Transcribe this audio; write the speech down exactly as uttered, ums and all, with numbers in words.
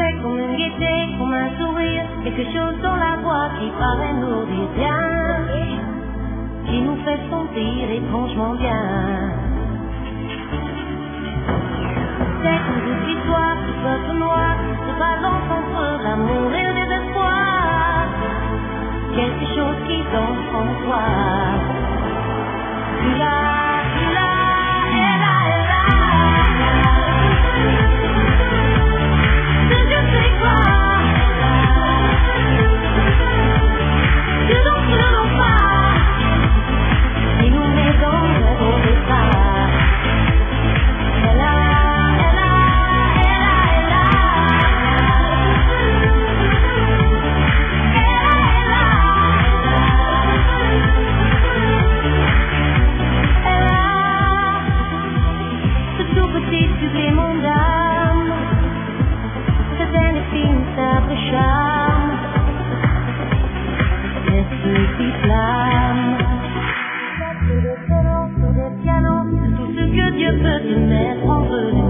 frais comme une gaieté, comme un sourire, quelque chose dans la voix qui paraît nous dire bien, qui nous fait sentir étrangement bien. C'est comme toute l'histoire, ce peuple noir, se balance entre l'amour et le désespoir, quelque chose qui danse en toi. Tu l'as, tu l'as, elle a, elle a. C'est je sais quoi. Tu danses, tu ne danses pas. Et nous met dans le bon départ. Elle a, elle a, elle a, elle a. Elle a, elle a. Ce tout petit supplément d'âme, cet inextinguible charme, cette petite flamme. Sur des pianos, sur des pianos, tout ce que Dieu peut te mettre en feu.